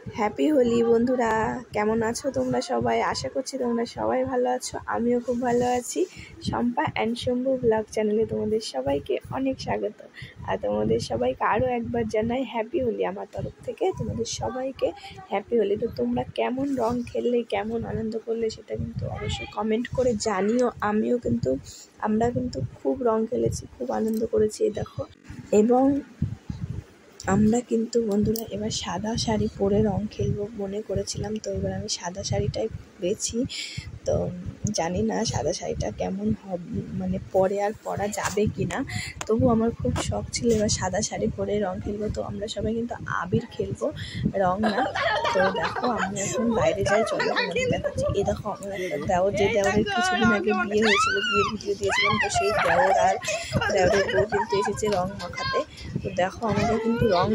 Happy Holi বন্ধুরা, কেমন আছো তোমরা সবাই? আশা করছি তোমরা সবাই ভালো আছো। আমিও খুব ভালো আছি। শম্পা অ্যান্ড শম্ভু ব্লগ চ্যানেলে তোমাদের সবাইকে অনেক স্বাগত। আর তোমাদের সবাইকে আরও একবার জানাই হ্যাপি হোলি আমার তরফ থেকে। তোমাদের সবাইকে হ্যাপি হোলি। তো তোমরা কেমন রং খেললে, কেমন আনন্দ করলে সেটা কিন্তু অবশ্যই কমেন্ট করে জানিও। আমরা কিন্তু খুব রং খেলেছি, খুব আনন্দ করেছি। দেখো, এবং আমরা কিন্তু বন্ধুরা এবার সাদা শাড়ি পরে রং খেলবো মনে করেছিলাম। তো এবার আমি সাদা শাড়িটাই পরেছি। তো জানি না সাদা শাড়িটা কেমন হবে, মানে পরে আর পরা যাবে কি না। তবু আমার খুব শখ ছিল এবার সাদা শাড়ি পরে রং খেলবো। তো আমরা সবাই কিন্তু আবির খেলবো, রং না। তো দেখো, আমি এখন বাইরে যাই, চলো তোমাদের দেখাচ্ছি। এই দেখো, আমার একটা দেওর, যে দেওরের কিছুদিন আগে বিয়ে হয়েছিল, বিয়ের ভিডিও দিয়েছিলাম, তো সেই দেওর আর দেওরের বউ কিন্তু এসেছে রং মাখাতে। তো দেখো, আমাদের কিন্তু রং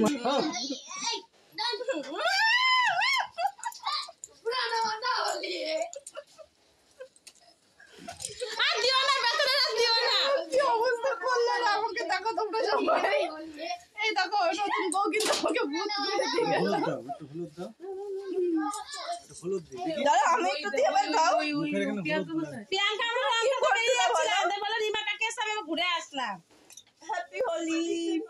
ঘুরে আসলাম। Happy Holi,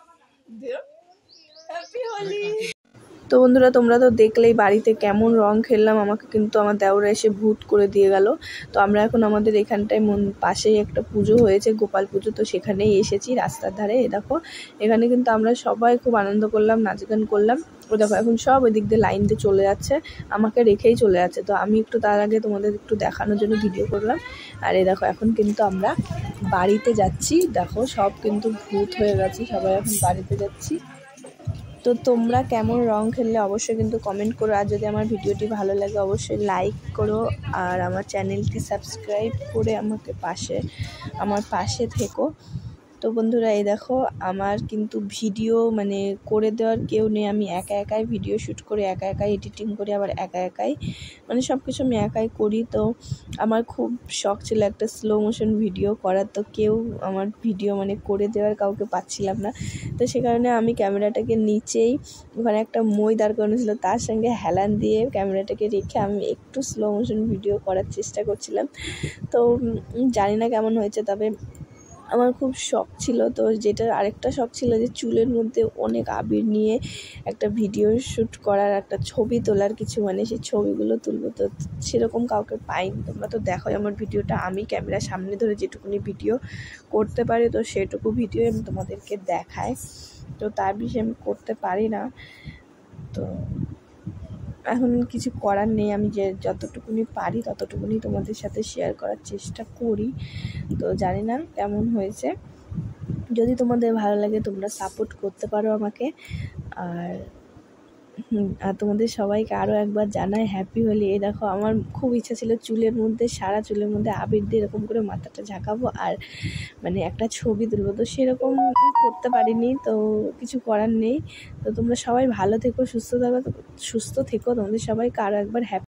happy Holi. তো বন্ধুরা, তোমরা তো দেখলেই বাড়িতে কেমন রং খেললাম। আমাকে কিন্তু আমার দেওরা এসে ভূত করে দিয়ে গেল। তো আমরা এখন আমাদের এখানটায় পাশেই একটা পুজো হয়েছে, গোপাল পুজো, তো সেখানেই এসেছি রাস্তার ধারে। দেখো, এখানে কিন্তু আমরা সবাই খুব আনন্দ করলাম, নাচ গান করলাম। ও দেখো, এখন সব ওই দিক দিয়ে লাইন দিয়ে চলে যাচ্ছে, আমাকে রেখেই চলে যাচ্ছে। তো আমি একটু তার আগে তোমাদের একটু দেখানোর জন্য ভিডিও করলাম। আর এই দেখো, এখন কিন্তু আমরা বাড়িতে যাচ্ছি। দেখো, সব কিন্তু ভূত হয়ে গেছে, সবাই এখন বাড়িতে যাচ্ছি। তো তোমরা কেমন রং খেললে অবশ্যই কিন্তু কমেন্ট করো। আর যদি আমার ভিডিওটি ভালো লাগে অবশ্যই লাইক করো, আর আমার চ্যানেলটি সাবস্ক্রাইব করে আমার পাশে থেকো। তো বন্ধুরা, এই দেখো, আমার কিন্তু ভিডিও মানে করে দেওয়ার কেউ নেই। আমি একা একাই ভিডিও শ্যুট করি, একা একাই এডিটিং করি, আবার একা একাই মানে সব কিছু আমি একাই করি। তো আমার খুব শখ ছিল একটা স্লো মোশন ভিডিও করার। তো কেউ আমার ভিডিও মানে করে দেওয়ার কাউকে পাচ্ছিলাম না। তো সে কারণে আমি ক্যামেরাটাকে নিচেই, ওখানে একটা মই দাঁড় করানো ছিল, তার সঙ্গে হেলান দিয়ে ক্যামেরাটাকে রেখে আমি একটু স্লো মোশন ভিডিও করার চেষ্টা করছিলাম। তো জানি না কেমন হয়েছে, তবে আমার খুব শখ ছিল। তো যেটা আরেকটা শখ ছিল যে চুলের মধ্যে অনেক আবির নিয়ে একটা ভিডিও শ্যুট করার, একটা ছবি তোলার কিছু, মানে সেই ছবিগুলো তুলবো। তো সেরকম কাউকে পাইনি। তোমরা তো দেখোই আমার ভিডিওটা, আমি ক্যামেরার সামনে ধরে যেটুকুনি ভিডিও করতে পারি, তো সেটুকু ভিডিও আমি তোমাদেরকে দেখাই। তো তার বেশি আমি করতে পারি না। তো এখন কিছু করার নেই, আমি যে যতটুকুনি পারি ততটুকুনি তোমাদের সাথে শেয়ার করার চেষ্টা করি। তো জানি না কেমন হয়েছে। যদি তোমাদের ভালো লাগে তোমরা সাপোর্ট করতে পারো আমাকে। আর তোমাদের সবাইকে আরও একবার জানাই হ্যাপি হোলি। এই দেখো, আমার খুব ইচ্ছা ছিল সারা চুলের মধ্যে আবির দিয়ে এরকম করে মাথাটা ঝাঁকাবো আর মানে একটা ছবি তুলবো। তো সেরকম করতে পারিনি, তো কিছু করার নেই। তো তোমরা সবাই ভালো থেকো, সুস্থ থেকো। তোমাদের সবাইকে আরও একবার হ্যাপি